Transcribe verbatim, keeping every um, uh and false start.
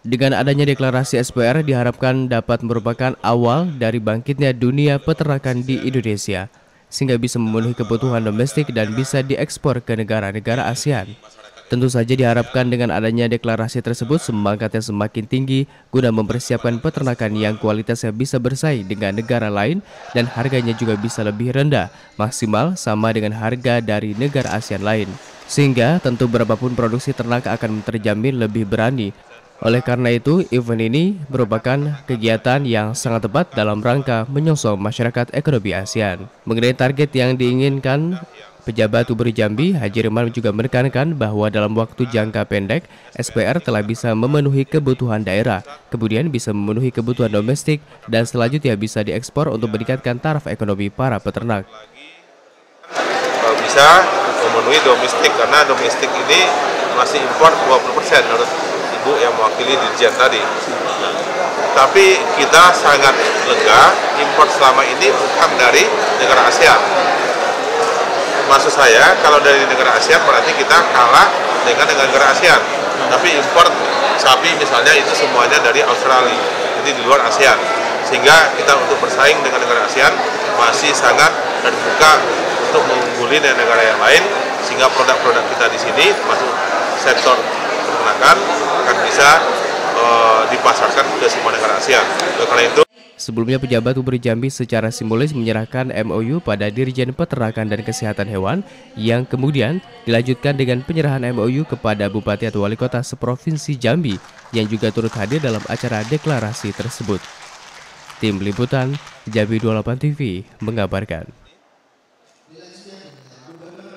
Dengan adanya deklarasi S P R diharapkan dapat merupakan awal dari bangkitnya dunia peternakan di Indonesia, sehingga bisa memenuhi kebutuhan domestik dan bisa diekspor ke negara-negara ASEAN. Tentu saja diharapkan dengan adanya deklarasi tersebut semangatnya semakin tinggi guna mempersiapkan peternakan yang kualitasnya bisa bersaing dengan negara lain dan harganya juga bisa lebih rendah, maksimal sama dengan harga dari negara ASEAN lain. Sehingga tentu berapapun produksi ternak akan terjamin lebih berani. Oleh karena itu, event ini merupakan kegiatan yang sangat tepat dalam rangka menyongsong masyarakat ekonomi ASEAN. Mengenai target yang diinginkan, pejabat Gubernur Jambi, Haji Rehman juga menekankan bahwa dalam waktu jangka pendek, S P R telah bisa memenuhi kebutuhan daerah, kemudian bisa memenuhi kebutuhan domestik, dan selanjutnya bisa diekspor untuk meningkatkan taraf ekonomi para peternak. Bisa memenuhi domestik, karena domestik ini masih impor dua puluh persen menurut Ibu yang mewakili Dirjen tadi. Nah, tapi kita sangat lega, impor selama ini bukan dari negara ASEAN. Maksud saya, kalau dari negara ASEAN berarti kita kalah dengan negara ASEAN. Tapi impor sapi misalnya itu semuanya dari Australia, jadi di luar ASEAN. Sehingga kita untuk bersaing dengan negara ASEAN masih sangat terbuka untuk mengungguli negara yang lain, sehingga produk-produk kita di sini termasuk sektor peternakan akan bisa uh, dipasarkan ke semua negara ASEAN. Karena itu Sebelumnya, pejabat Gubernur Jambi secara simbolis menyerahkan M O U pada Dirjen Peternakan dan Kesehatan Hewan, yang kemudian dilanjutkan dengan penyerahan M O U kepada Bupati atau Wali Kota seprovinsi Jambi yang juga turut hadir dalam acara deklarasi tersebut. Tim Liputan Jambi dua puluh delapan T V mengabarkan.